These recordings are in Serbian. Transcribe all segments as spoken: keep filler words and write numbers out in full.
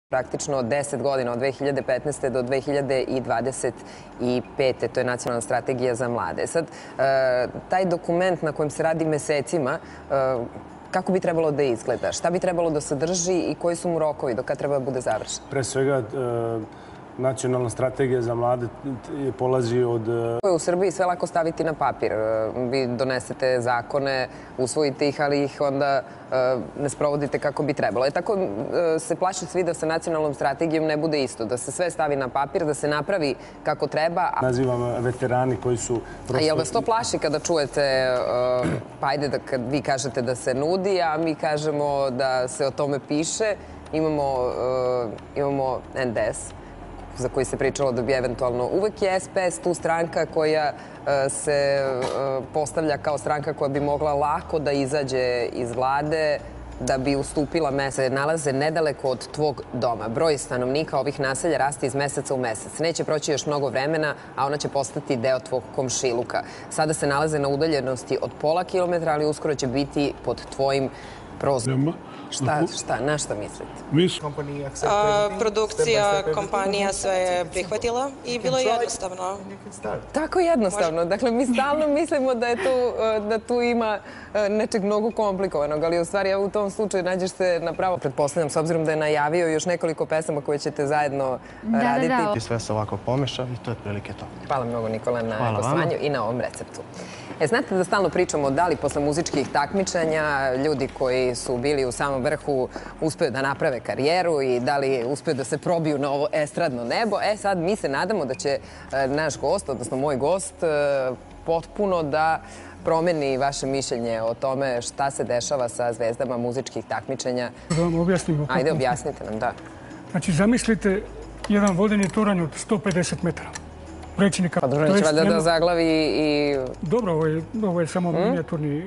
Praktično deset godina, od dve hiljade petnaeste. do dve hiljade dvadeset pete. To je nacionalna strategija za mlade. Sad, taj dokument na kojem se radi mesecima, kako bi trebalo da izgleda? Šta bi trebalo da sadrži i koji su mu rokovi do kada treba da bude završen? Pre svega, nacionalna strategija za mlade polazi od... U Srbiji sve lako staviti na papir. Vi donesete zakone, usvojite ih, ali ih onda ne sprovodite kako bi trebalo. E tako se plaši svi da sa nacionalnom strategijom ne bude isto. Da se sve stavi na papir, da se napravi kako treba. Nazivam veterani koji su... A jel vas to plaši kada čujete, pa ajde da kad vi kažete da se nudi, a mi kažemo da se o tome piše, imamo en de es, za koji se pričalo da bi eventualno uvek je es pe es tu stranka koja se postavlja kao stranka koja bi mogla lako da izađe iz vlade, da bi ustupila mesta. Nalaze nedaleko od tvog doma. Broj stanovnika ovih naselja raste iz meseca u mesec. Neće proći još mnogo vremena, a ona će postati deo tvog komšiluka. Sada se nalaze na udaljenosti od pola kilometra, ali uskoro će biti pod tvojim prozorom. Šta, šta, na šta mislite? Produkcija, kompanija sve je prihvatila i bilo je jednostavno. Tako jednostavno. Dakle, mi stalno mislimo da tu ima nečeg mnogo komplikovanog, ali u stvari u tom slučaju nađeš se na pravo. Pretpostavljam, s obzirom da je najavio još nekoliko pesama koje ćete zajedno raditi. I sve se ovako pomeša i to je otprilike to. Hvala mnogo, Nikola, na gostovanju i na ovom receptu. E, znate da stalno pričamo da li posle muzičkih takmičenja ljudi koji su bili u samom vrhu uspeju da naprave karijeru i da li uspeju da se probiju na ovo estradno nebo. E sad, mi se nadamo da će naš gost, odnosno moj gost, potpuno da promeni vaše mišljenje o tome šta se dešava sa zvezdama muzičkih takmičenja. Da vam objasnimo. Ajde, objasnite nam, da. Znači, zamislite jedan vodeni toranj od sto pedeset metara. Pa dobro, neće valjda da zaglavi i... Dobro, ovo je samo minijaturni...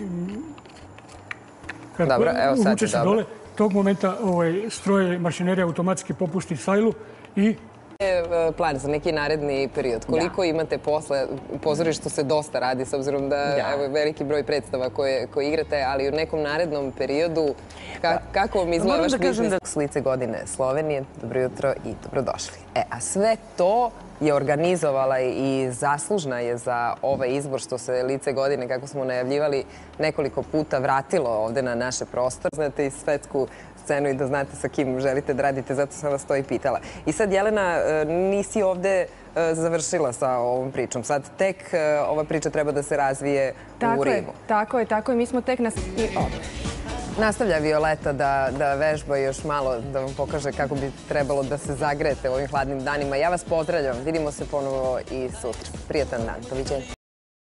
Dobro, evo sad će dobro. Tog momenta stroj mašinerija automatski popusti sajlu i... Plan za neki naredni period. Koliko imate posle? U pozorištu se dosta radi, s obzirom da je veliki broj predstava koje igrate, ali u nekom narednom periodu, kako vam izgleda vaš biznis? S lice godine Slovenije, dobro jutro i dobrodošli. E, a sve to je organizovala i zaslužna je za ovaj izbor što se lice godine, kako smo najavljivali, nekoliko puta vratilo ovde na naše prostore. Znate i svetsku scenu i da znate sa kim želite da radite, zato sam vas to i pitala. I sad, Jelena, nisi ovde završila sa ovom pričom. Sad tek ova priča treba da se razvije u Rimu. Tako je, tako je. Mi smo tek na... Nastavlja Violeta da vežba još malo, da vam pokaže kako bi trebalo da se zagrete u ovim hladnim danima. Ja vas pozdravljam. Vidimo se ponovo i sutra. Prijatan dan. Doviđenja.